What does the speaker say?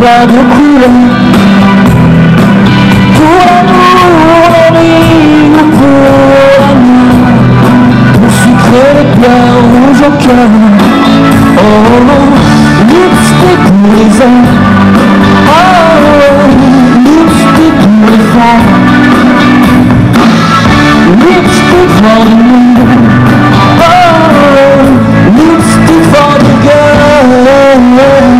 pas de couleur pour l'amour, la nuit ou pour la nuit, pour sucrer les pleurs rouges au cœur. Oh, lipstick pour les hommes, oh, lipstick pour les femmes, lipstick for the moon, oh, lipstick for the girl.